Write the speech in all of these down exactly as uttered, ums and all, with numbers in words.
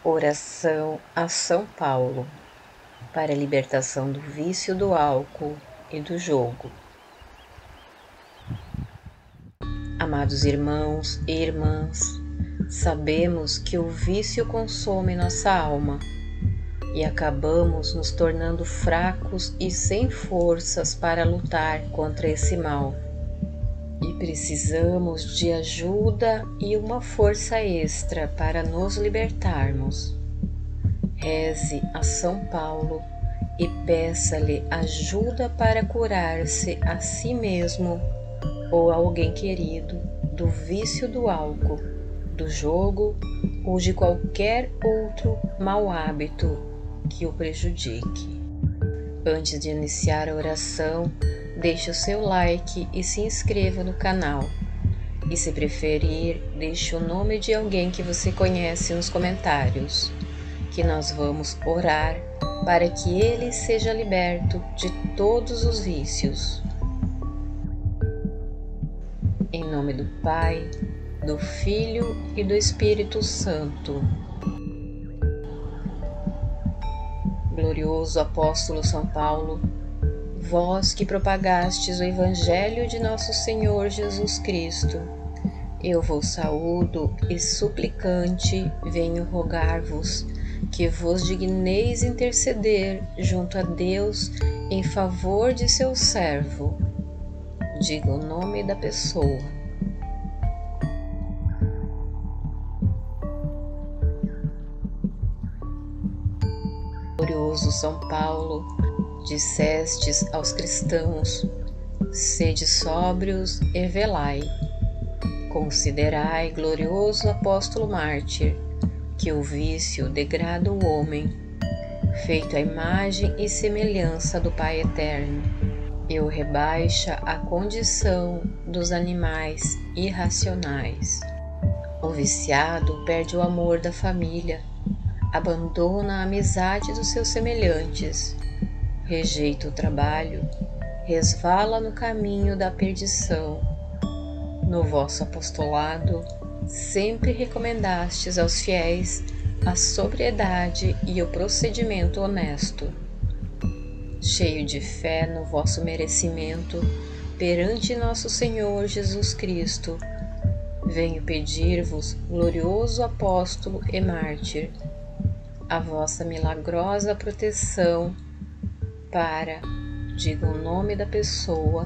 Oração a São Paulo para a libertação do vício do álcool e do jogo. Amados irmãos e irmãs, sabemos que o vício consome nossa alma e acabamos nos tornando fracos e sem forças para lutar contra esse mal. E precisamos de ajuda e uma força extra para nos libertarmos. Reze a São Paulo e peça-lhe ajuda para curar-se a si mesmo ou a alguém querido do vício do álcool, do jogo ou de qualquer outro mau hábito que o prejudique. Antes de iniciar a oração, deixe o seu like e se inscreva no canal. E se preferir, deixe o nome de alguém que você conhece nos comentários, que nós vamos orar para que ele seja liberto de todos os vícios. Em nome do Pai, do Filho e do Espírito Santo. Glorioso apóstolo São Paulo, vós que propagastes o Evangelho de nosso Senhor Jesus Cristo, eu vos saúdo e suplicante venho rogar-vos que vos digneis interceder junto a Deus em favor de seu servo. Diga o nome da pessoa. Glorioso São Paulo, dissestes aos cristãos: sede sóbrios e velai. Considerai, glorioso apóstolo mártir, que o vício degrada o homem, feito à imagem e semelhança do Pai eterno, e o rebaixa à condição dos animais irracionais. O viciado perde o amor da família, abandona a amizade dos seus semelhantes, rejeita o trabalho, resvala no caminho da perdição. No vosso apostolado, sempre recomendastes aos fiéis a sobriedade e o procedimento honesto. Cheio de fé no vosso merecimento perante nosso Senhor Jesus Cristo, venho pedir-vos, glorioso apóstolo e mártir, a vossa milagrosa proteção para, diga o nome da pessoa,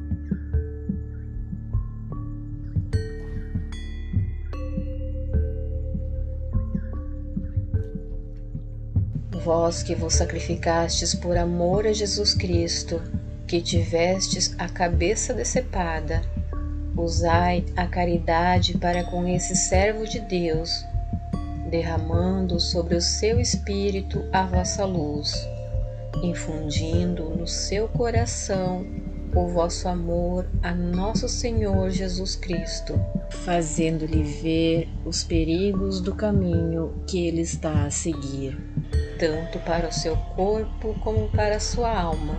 vós que vos sacrificastes por amor a Jesus Cristo, que tivestes a cabeça decepada, usai a caridade para com esse servo de Deus, derramando sobre o seu espírito a vossa luz, infundindo no seu coração o vosso amor a nosso Senhor Jesus Cristo, fazendo-lhe ver os perigos do caminho que ele está a seguir, tanto para o seu corpo como para a sua alma.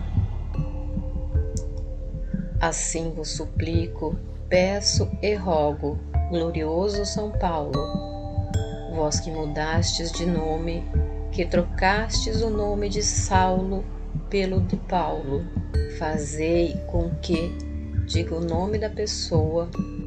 Assim vos suplico, peço e rogo, glorioso São Paulo, vós que mudastes de nome, que trocastes o nome de Saulo pelo de Paulo, fazei com que, diga o nome da pessoa,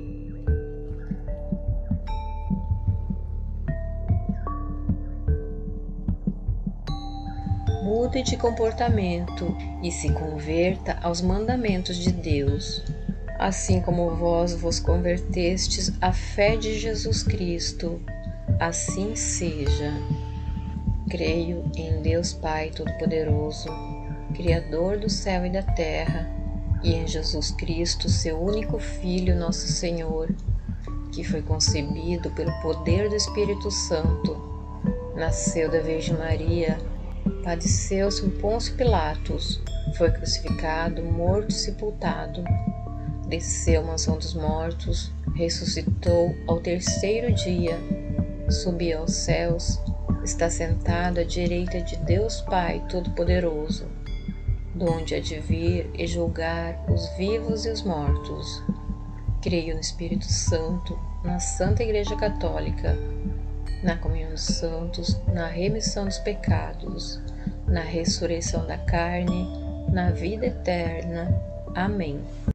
mude de comportamento e se converta aos mandamentos de Deus, assim como vós vos convertestes à fé de Jesus Cristo, assim seja. Creio em Deus Pai Todo-Poderoso, Criador do céu e da terra, e em Jesus Cristo, seu único Filho, nosso Senhor, que foi concebido pelo poder do Espírito Santo, nasceu da Virgem Maria, padeceu sob Pôncio Pilatos, foi crucificado, morto e sepultado, desceu à mansão dos mortos, ressuscitou ao terceiro dia, subiu aos céus, está sentado à direita de Deus Pai Todo-Poderoso, donde há de vir e julgar os vivos e os mortos. Creio no Espírito Santo, na Santa Igreja Católica, na comunhão dos santos, na remissão dos pecados, na ressurreição da carne, na vida eterna. Amém.